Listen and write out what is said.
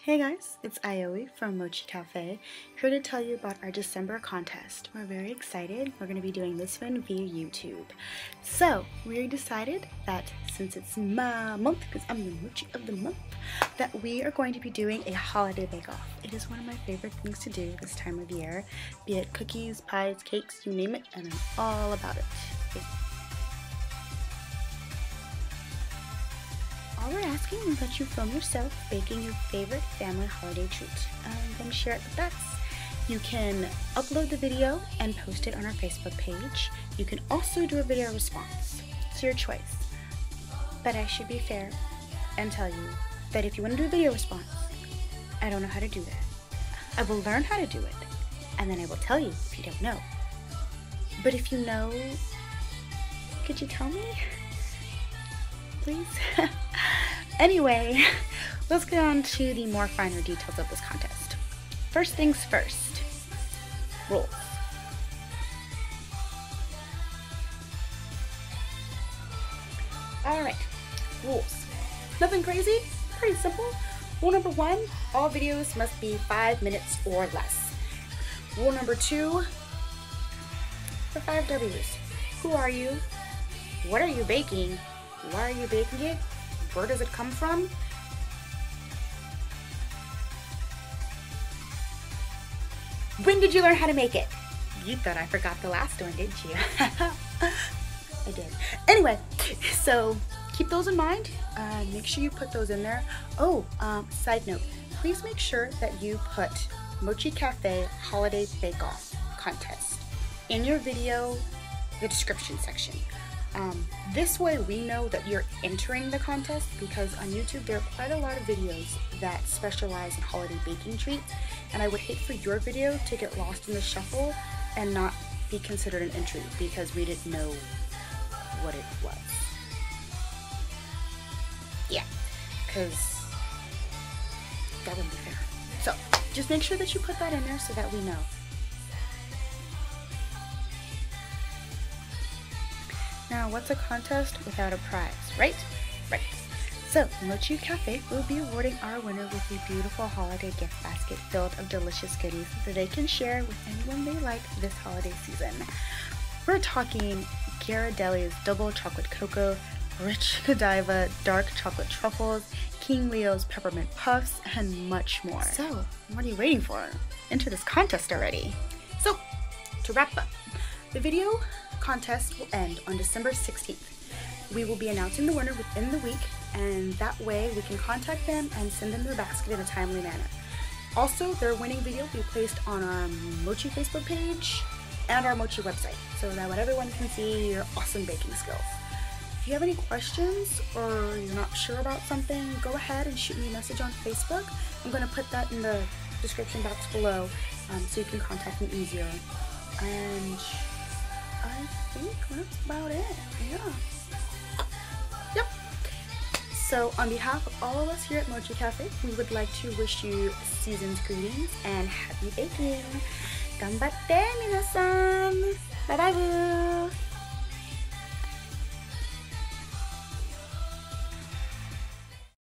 Hey guys, it's Aoi from Mochi Cafe, here to tell you about our December contest. We're very excited. We're going to be doing this one via YouTube. So, we decided that since it's my month, because I'm the Mochi of the month, that we are going to be doing a holiday bake-off. It is one of my favorite things to do this time of year, be it cookies, pies, cakes, you name it, and I'm all about it. All we're asking is that you film yourself baking your favorite family holiday treat and then share it with us. You can upload the video and post it on our Facebook page. You can also do a video response. It's your choice. But I should be fair and tell you that if you want to do a video response, I don't know how to do that. I will learn how to do it, and then I will tell you if you don't know. But if you know, could you tell me? Please? Anyway, let's get on to the more finer details of this contest. First things first, rules. Alright, rules. Nothing crazy, pretty simple. Rule number 1, all videos must be 5 minutes or less. Rule number 2, the 5 W's. Who are you? What are you baking? Why are you baking it? Where does it come from? When did you learn how to make it? You thought I forgot the last one, didn't you? I did. Anyway, so keep those in mind. Make sure you put those in there. Oh, side note, please make sure that you put Mochi Cafe Holiday Bake Off Contest in your video, the description section. This way we know that you're entering the contest, because on YouTube there are quite a lot of videos that specialize in holiday baking treats, and I would hate for your video to get lost in the shuffle and not be considered an entry because we didn't know what it was. Yeah, because that wouldn't be fair. So just make sure that you put that in there so that we know. Now, what's a contest without a prize, right? Right. So, Mochi Cafe will be awarding our winner with a beautiful holiday gift basket filled of delicious goodies that they can share with anyone they like this holiday season. We're talking Ghirardelli's double chocolate cocoa, rich Godiva dark chocolate truffles, King Leo's peppermint puffs, and much more. So, what are you waiting for? Enter this contest already. So, to wrap up, the video contest will end on December 16th. We will be announcing the winner within the week, and that way we can contact them and send them their basket in a timely manner. Also, their winning video will be placed on our Mochi Facebook page and our Mochi website, so that way everyone can see your awesome baking skills. If you have any questions or you're not sure about something, go ahead and shoot me a message on Facebook. I'm going to put that in the description box below so you can contact me easier. And I think that's about it. Yeah. Yep. So on behalf of all of us here at Mochi Cafe, we would like to wish you season's greetings and happy baking. Ganbatte minasan. Bye bye.